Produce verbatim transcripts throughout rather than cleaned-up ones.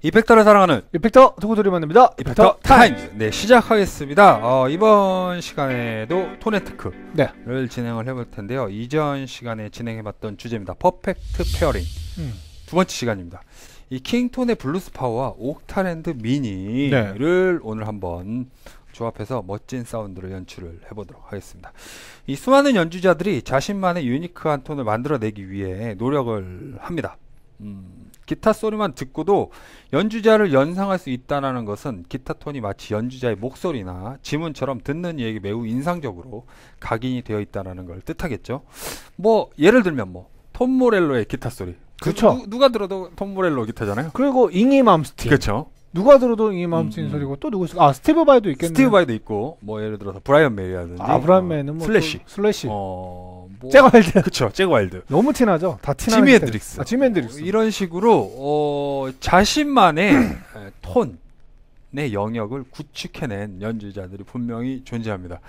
이펙터를 사랑하는 이펙터 듣고 소리 만듭니다. 이펙터, 이펙터 타임즈. 타임즈. 네, 시작하겠습니다. 어, 이번 시간에도 토네트크를 네. 진행을 해볼 텐데요. 이전 시간에 진행해봤던 주제입니다. 퍼펙트 페어링. 음. 두 번째 시간입니다. 이 킹톤의 블루스 파워와 옥타랜드 미니를 네. 오늘 한번 조합해서 멋진 사운드를 연출을 해보도록 하겠습니다. 이 수많은 연주자들이 자신만의 유니크한 톤을 만들어내기 위해 노력을 합니다. 음, 기타 소리만 듣고도 연주자를 연상할 수 있다는 것은 기타 톤이 마치 연주자의 목소리나 지문처럼 듣는 이에게 매우 인상적으로 각인이 되어 있다는 걸 뜻하겠죠. 뭐 예를 들면 뭐 톰 모렐로의 기타 소리. 그렇죠. 누, 누가 들어도 톰 모렐로 기타잖아요. 그리고 잉이 맘스틴. 그렇죠. 누가 들어도 잉이 맘스틴 음, 소리고 또 누구 있어? 아 스티브 바이도 있겠네요. 스티브 바이도 있고 뭐 예를 들어서 브라이언 메이라든지 아 브라이언 메이는 뭐 슬래시. 슬래시. 어, 뭐 잭 와일드. 그쵸. 잭 와일드. 너무 티나죠. 다 티나. 지미 헨드릭스. 아, 지미 헨드릭스. 이런 식으로 어, 자신만의 톤의 영역을 구축해낸 연주자들이 분명히 존재합니다.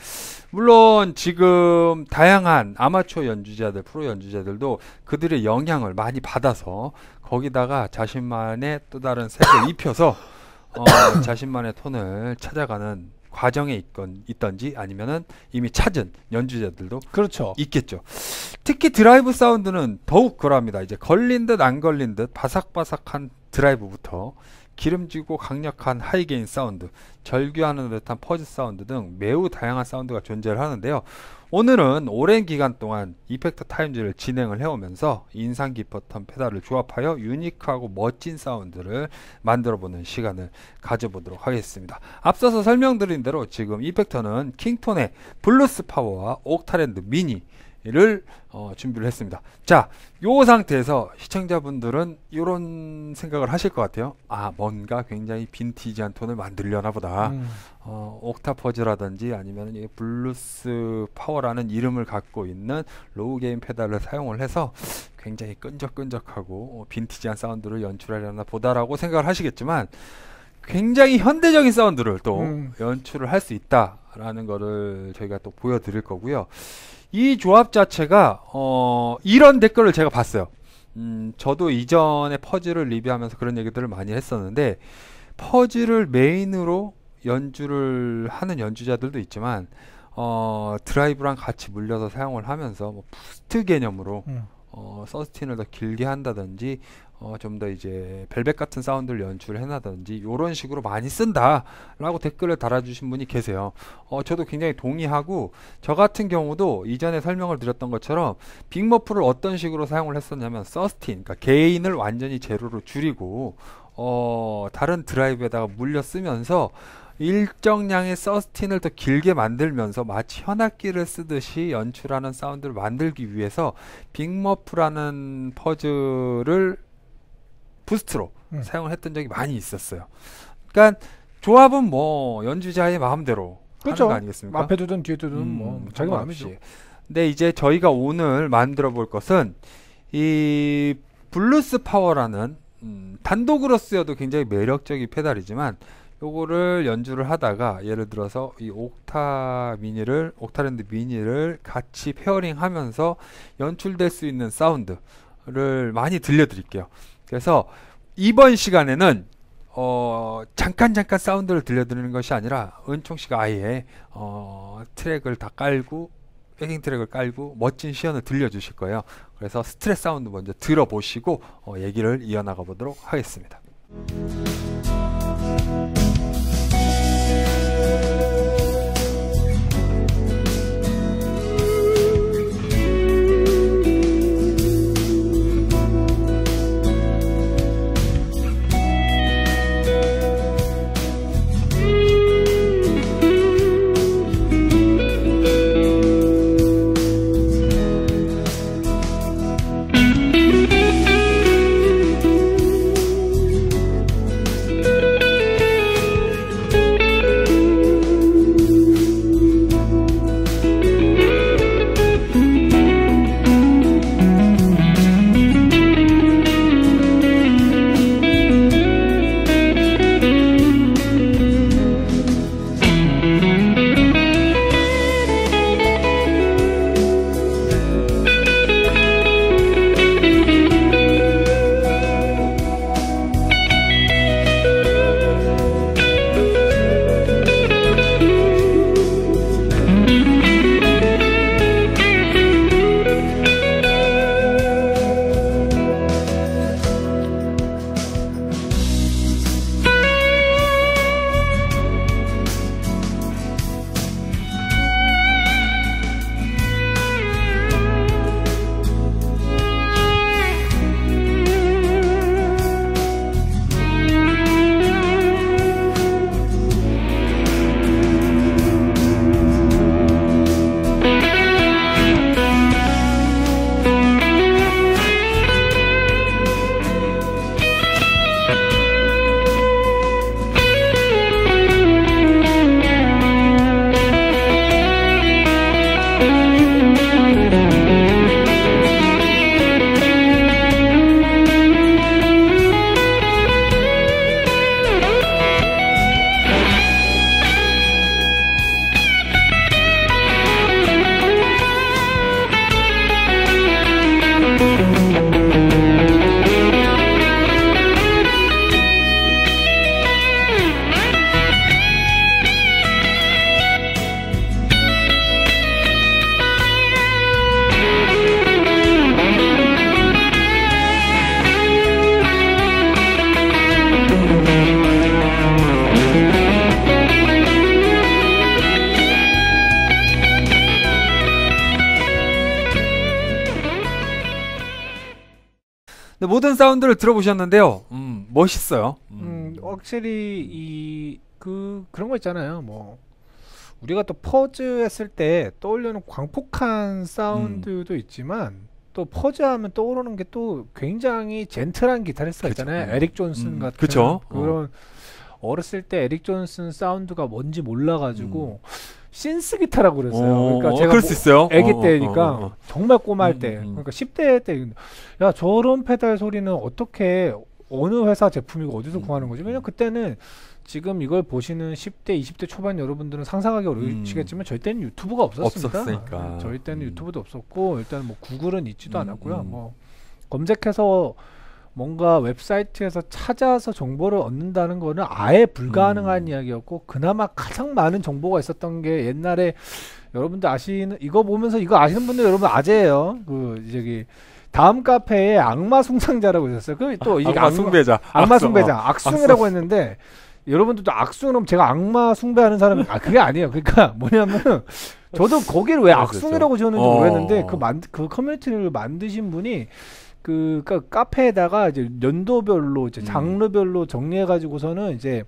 물론 지금 다양한 아마추어 연주자들, 프로 연주자들도 그들의 영향을 많이 받아서 거기다가 자신만의 또 다른 색을 입혀서 어, 자신만의 톤을 찾아가는 과정에 있건, 있던지 아니면은 이미 찾은 연주자들도 그렇죠. 있겠죠. 특히 드라이브 사운드는 더욱 그럽니다. 이제 걸린 듯 안 걸린 듯 바삭바삭한 드라이브부터 기름지고 강력한 하이게인 사운드, 절규하는 듯한 퍼즈 사운드 등 매우 다양한 사운드가 존재를 하는데요. 오늘은 오랜 기간 동안 이펙터 타임즈를 진행을 해오면서 인상 깊었던 페달을 조합하여 유니크하고 멋진 사운드를 만들어보는 시간을 가져보도록 하겠습니다. 앞서서 설명드린 대로 지금 이펙터는 킹톤의 블루스 파워와 옥타랜드 미니를 어, 준비를 했습니다. 자, 요 상태에서 시청자분들은 이런 생각을 하실 것 같아요. 아, 뭔가 굉장히 빈티지한 톤을 만들려나 보다. 음. 어, 옥타퍼즈라든지 아니면 이 블루스 파워라는 이름을 갖고 있는 로우 게인 페달을 사용을 해서 굉장히 끈적끈적하고 어, 빈티지한 사운드를 연출하려나 보다라고 생각을 하시겠지만 굉장히 현대적인 사운드를 또 음. 연출을 할 수 있다라는 거를 저희가 또 보여드릴 거고요. 이 조합 자체가 어, 이런 댓글을 제가 봤어요. 음, 저도 이전에 퍼즐을 리뷰하면서 그런 얘기들을 많이 했었는데 퍼즐을 메인으로 연주를 하는 연주자들도 있지만 어, 드라이브랑 같이 물려서 사용을 하면서 뭐 부스트 개념으로 음. 어, 서스틴을 더 길게 한다든지 어, 좀 더 이제 벨벳 같은 사운드를 연출을 해놔든지 이런 식으로 많이 쓴다 라고 댓글을 달아주신 분이 계세요. 어, 저도 굉장히 동의하고 저 같은 경우도 이전에 설명을 드렸던 것처럼 빅머프를 어떤 식으로 사용을 했었냐면 서스틴, 그러니까 게인을 완전히 제로로 줄이고 어, 다른 드라이브에다가 물려 쓰면서 일정량의 서스틴을 더 길게 만들면서 마치 현악기를 쓰듯이 연출하는 사운드를 만들기 위해서 빅머프라는 퍼즐을 부스트로 음. 사용을 했던 적이 많이 있었어요. 그러니까 조합은 뭐 연주자의 마음대로 그렇죠. 하는 거 아니겠습니까? 앞에 두든 뒤에 두든 음, 뭐 자기 상관없이. 마음이죠. 근데 이제 저희가 오늘 만들어 볼 것은 이 블루스 파워라는 음, 단독으로 쓰여도 굉장히 매력적인 페달이지만 요거를 연주를 하다가 예를 들어서 이 옥타 미니를 옥타랜드 미니를 같이 페어링 하면서 연출될 수 있는 사운드를 많이 들려드릴게요. 그래서 이번 시간에는 어 잠깐 잠깐 사운드를 들려드리는 것이 아니라 은총씨가 아예 어 트랙을 다 깔고 백잉 트랙을 깔고 멋진 시연을 들려주실 거예요. 그래서 스트레스 사운드 먼저 들어보시고 어 얘기를 이어나가 보도록 하겠습니다. 근데 모든 사운드를 들어보셨는데요. 음, 멋있어요. 음. 음, 확실히 이 그 그런 거 있잖아요. 뭐 우리가 또 퍼즈 했을 때 떠올리는 광폭한 사운드도 음. 있지만 또 퍼즈 하면 떠오르는 게 또 굉장히 젠틀한 기타리스트가 그쵸. 있잖아요. 에릭 존슨 음. 같은 그쵸? 그런 어. 어렸을 때 에릭 존슨 사운드가 뭔지 몰라가지고 음. 신스 기타라고 그랬어요. 어, 그러니까 어, 제가 그럴 수 있어요. 애기 어, 때니까 어, 어, 어. 정말 꼬마일 때, 음, 음. 그러니까 십 대 때, 야 저런 페달 소리는 어떻게 어느 회사 제품이고 어디서 음. 구하는 거지? 왜냐면 그때는 지금 이걸 보시는 십 대, 이십 대 초반 여러분들은 상상하기 어려우시겠지만 음. 저희 때는 유튜브가 없었습니다. 없었으니까. 저희 때는 음. 유튜브도 없었고 일단 뭐 구글은 있지도 음, 않았고요. 음. 뭐 검색해서 뭔가 웹사이트에서 찾아서 정보를 얻는다는 거는 아예 불가능한 음. 이야기였고 그나마 가장 많은 정보가 있었던 게 옛날에 여러분들 아시는 이거 보면서 이거 아시는 분들 여러분 아재예요. 그 저기 다음 카페에 악마 숭상자라고 있었어요. 그 또 이게 악마 숭배자, 악마 악수, 숭배자, 어. 악숭이라고 했는데 여러분들도 악숭은 제가 악마 숭배하는 사람이 아 그게 아니에요. 그러니까 뭐냐면 저도 거기를 왜 악숭이라고 지었는지 어. 모르겠는데 그 만 그 커뮤니티를 만드신 분이 그 그러니까 카페에다가 이제 연도별로 이제 장르별로 정리해 가지고서는 이제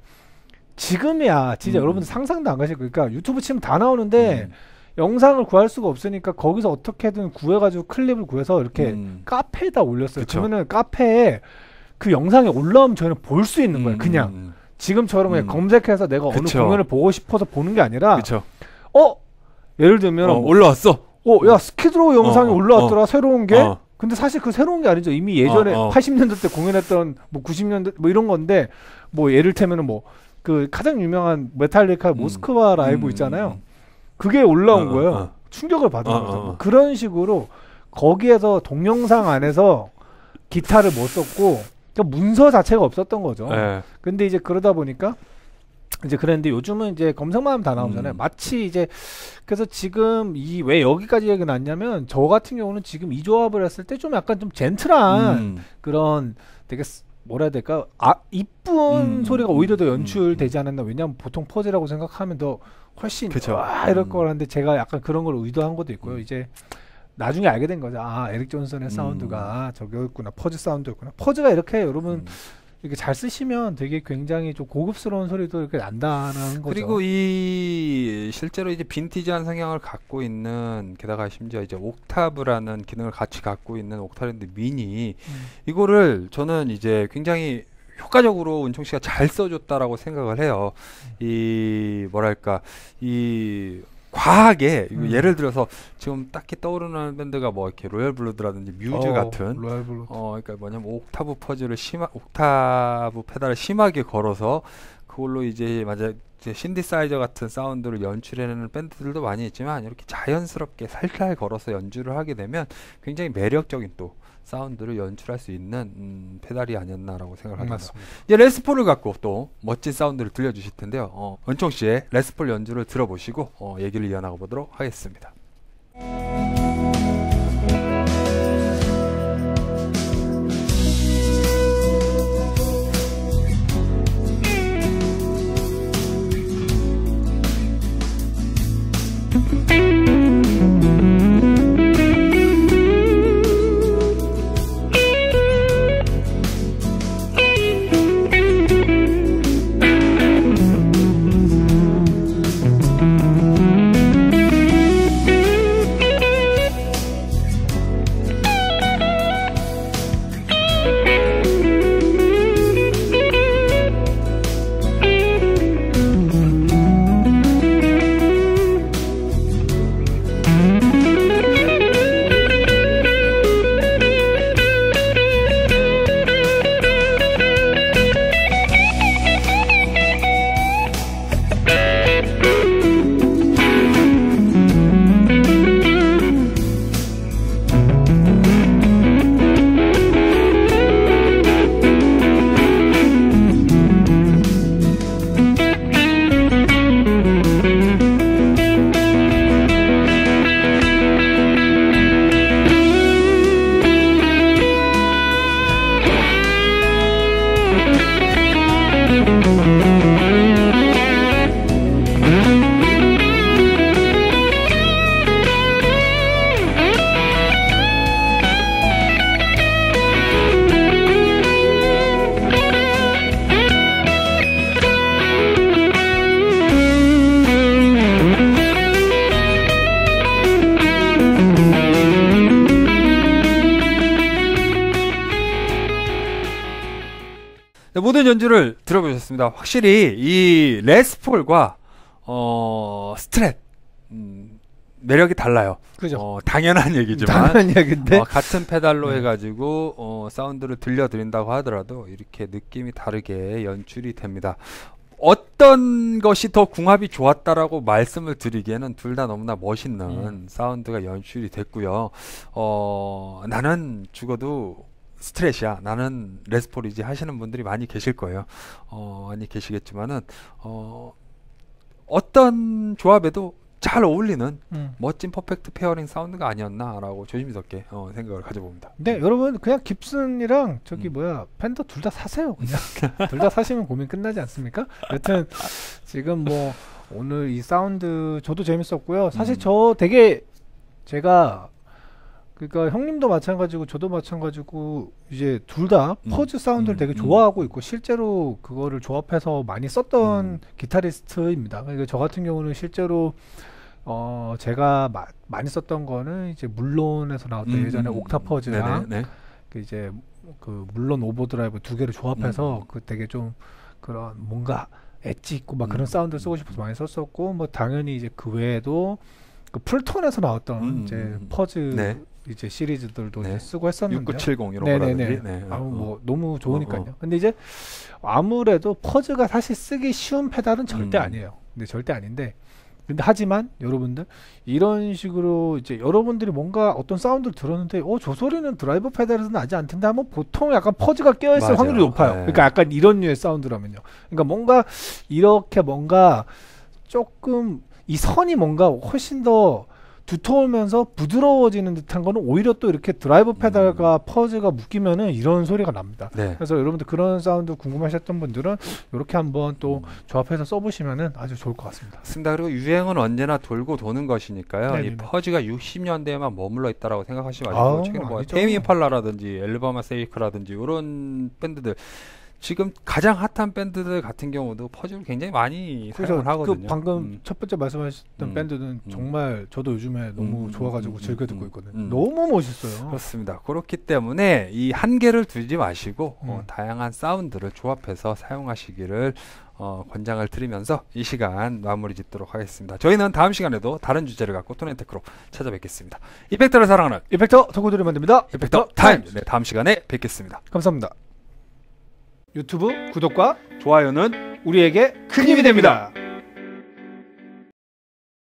지금이야 진짜 음. 여러분들 상상도 안 가실 거예요. 그러니까 유튜브 치면 다 나오는데 음. 영상을 구할 수가 없으니까 거기서 어떻게든 구해가지고 클립을 구해서 이렇게 음. 카페에다 올렸어요. 그쵸. 그러면은 카페에 그 영상이 올라오면 저희는 볼 수 있는 거예요. 그냥 음. 지금처럼 그냥 음. 검색해서 내가 그쵸. 어느 공연을 보고 싶어서 보는 게 아니라 그쵸. 어? 예를 들면 어, 올라왔어. 어, 야 스키드로우 영상이 어, 올라왔더라. 어. 새로운 게 어. 근데 사실 그 새로운 게 아니죠. 이미 예전에 어, 어. 팔십 년대 때 공연했던 뭐 구십 년대 뭐 이런 건데 뭐 예를 들면은 뭐 그 가장 유명한 메탈리카 음. 모스크바 라이브 음. 있잖아요. 그게 올라온 어, 거예요. 어, 어. 충격을 받은 어, 거죠. 어. 뭐 그런 식으로 거기에서 동영상 안에서 기타를 못 썼고 그러니까 문서 자체가 없었던 거죠. 네. 근데 이제 그러다 보니까 이제 그랬는데 요즘은 이제 검색만 하면 다 나오잖아요. 음. 마치 이제 그래서 지금 이 왜 여기까지 얘기가 났냐면 저 같은 경우는 지금 이 조합을 했을 때 좀 약간 좀 젠틀한 음. 그런 되게 뭐라 해야 될까 아 이쁜 음. 소리가 오히려 더 연출되지 않았나. 왜냐하면 보통 퍼즈라고 생각하면 더 훨씬 그쵸. 와 이럴 음. 거라는데 제가 약간 그런 걸 의도한 것도 있고요. 음. 이제 나중에 알게 된 거죠. 아 에릭 존슨의 음. 사운드가 저기였구나. 퍼즈 사운드였구나. 퍼즈가 이렇게 여러분 음. 이렇게 잘 쓰시면 되게 굉장히 좀 고급스러운 소리도 이렇게 난다는 거죠. 그리고 이 실제로 이제 빈티지한 성향을 갖고 있는 게다가 심지어 이제 옥타브라는 기능을 같이 갖고 있는 옥타랜드 미니 음. 이거를 저는 이제 굉장히 효과적으로 은총 씨가 잘 써줬다라고 생각을 해요. 음. 이 뭐랄까 이 과하게 음. 예를 들어서 지금 딱히 떠오르는 밴드가 뭐 이렇게 로얄 블루드라든지 뮤즈 어, 같은 로얄 블루드. 어 그러니까 뭐냐면 옥타브 퍼즈를 심하 옥타브 페달을 심하게 걸어서 그걸로 이제 맞아 이제 신디사이저 같은 사운드를 연출해내는 밴드들도 많이 있지만 이렇게 자연스럽게 살살 걸어서 연주를 하게 되면 굉장히 매력적인 또 사운드를 연출할 수 있는 음, 페달이 아니었나라고 생각합니다. 맞습니다. 이제 레스폴을 갖고 또 멋진 사운드를 들려주실 텐데요. 어, 은총 씨의 레스폴 연주를 들어보시고 어, 얘기를 이어나가 보도록 하겠습니다. 모든 연주를 들어보셨습니다. 확실히 이 레스폴과 어, 스트랩 음, 매력이 달라요. 그죠. 어, 당연한 얘기지만 당연한 얘기인데 어, 같은 페달로 네. 해가지고 어, 사운드를 들려드린다고 하더라도 이렇게 느낌이 다르게 연출이 됩니다. 어떤 것이 더 궁합이 좋았다라고 말씀을 드리기에는 둘 다 너무나 멋있는 음. 사운드가 연출이 됐고요. 어, 나는 죽어도 스트레이트야, 나는 레스폴이지 하시는 분들이 많이 계실 거예요. 어, 많이 계시겠지만은 어, 어떤 조합에도 잘 어울리는 음. 멋진 퍼펙트 페어링 사운드가 아니었나라고 조심스럽게 어, 생각을 가져봅니다. 네, 여러분 그냥 깁슨이랑 저기 음. 뭐야 팬더 둘 다 사세요. 그냥 둘 다 사시면 고민 끝나지 않습니까? 여튼 지금 뭐 오늘 이 사운드 저도 재밌었고요. 사실 음. 저 되게 제가 그러니까 형님도 마찬가지고 저도 마찬가지고 이제 둘 다 음. 퍼즈 사운드를 음. 되게 음. 좋아하고 있고 실제로 그거를 조합해서 많이 썼던 음. 기타리스트입니다. 그러니까 저 같은 경우는 실제로 어 제가 마, 많이 썼던 거는 이제 물론에서 나왔던 음. 예전에 음. 옥타퍼즈랑 네네, 네. 그 이제 그 물론 오버드라이브 두 개를 조합해서 음. 그 되게 좀 그런 뭔가 엣지 있고 막 그런 음. 사운드 쓰고 싶어서 많이 썼었고 뭐 당연히 이제 그 외에도 그 풀톤에서 나왔던 음. 이제 퍼즈 네. 이제 시리즈들도 네. 이제 쓰고 했었는데 육구칠공 이런 네네네. 거라든지. 네. 아무 어. 뭐 너무 좋으니까요. 어, 어. 근데 이제 아무래도 퍼즈가 사실 쓰기 쉬운 페달은 절대 음. 아니에요. 근데 절대 아닌데 근데 하지만 여러분들 이런 식으로 이제 여러분들이 뭔가 어떤 사운드를 들었는데 어 저 소리는 드라이버 페달에서 나지 않던데 하면 보통 약간 퍼즈가 껴있을 맞아요. 확률이 높아요. 네. 그러니까 약간 이런 류의 사운드라면요. 그러니까 뭔가 이렇게 뭔가 조금 이 선이 뭔가 훨씬 더 두터우면서 부드러워지는 듯한 거는 오히려 또 이렇게 드라이브 페달과 퍼즈가 묶이면은 이런 소리가 납니다. 네. 그래서 여러분들 그런 사운드 궁금하셨던 분들은 이렇게 한번 또 음. 조합해서 써보시면은 아주 좋을 것 같습니다. 맞습니다. 그리고 유행은 언제나 돌고 도는 것이니까요. 네네네. 이 퍼즈가 육십 년대에만 머물러 있다라고 생각하시지 마시고 아우, 최근에 뭐 아니죠. 테이미 임팔라라든지 엘바마 세이크라든지 이런 밴드들 지금 가장 핫한 밴드들 같은 경우도 퍼즈를 굉장히 많이 그래서 사용을 하거든요. 그 방금 음. 첫 번째 말씀하셨던 음. 밴드는 음. 정말 저도 요즘에 너무 음, 좋아가지고 음, 즐겨 음, 듣고 음, 있거든요. 음. 너무 멋있어요. 그렇습니다. 그렇기 때문에 이 한계를 두지 마시고 어, 음. 다양한 사운드를 조합해서 사용하시기를 어, 권장을 드리면서 이 시간 마무리 짓도록 하겠습니다. 저희는 다음 시간에도 다른 주제를 갖고 토네테크로 찾아뵙겠습니다. 이펙터를 사랑하는 이펙터 덕후들이 만듭니다. 이펙터 타임! 네, 다음 시간에 뵙겠습니다. 감사합니다. 유튜브 구독과 좋아요는 우리에게 큰 힘이 됩니다.